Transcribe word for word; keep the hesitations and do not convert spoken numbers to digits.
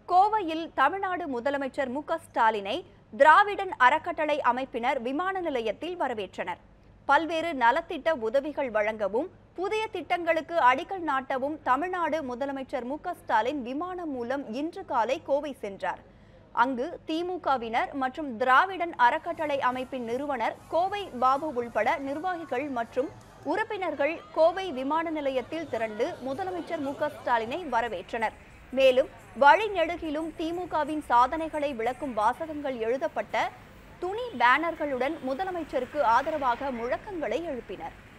கோவையில் தமிழ்நாடு முதலமைச்சர் மு க ஸ்டாலினை திராவிடன் அறக்கட்டளை அமைப்பினர் விமான நிலையத்தில் வரவேற்றனர். பல்வேறு நலத்திட்ட உதவிகள் வழங்கவும் புதிய திட்டங்களுக்கு அடிக்கல் நாட்டவும் தமிழ்நாடு முதலமைச்சர் மு க ஸ்டாலின் விமானம் மூலம் இன்று காலை கோவை சென்றார். அங்கு திமுகவினர் மற்றும் திராவிடன் அறக்கட்டளை அமைப்பின் நிறுவனர் கோவை பாபு உள்பட நிர்வாகிகள் மற்றும் உறுப்பினர்கள் கோவை விமான நிலையத்தில் திரண்டு முதலமைச்சர் மு க ஸ்டாலினை வரவேற்றனர். மேலும் வழிநெடுகிலும் திமுகவின் சாதனைகளை விளக்கும் வாசகங்கள் எழுதப்பட்ட துணி பேனர்களுடன் முதலமைச்சருக்கு ஆதரவாக முழக்கங்களை எழுப்பினர்.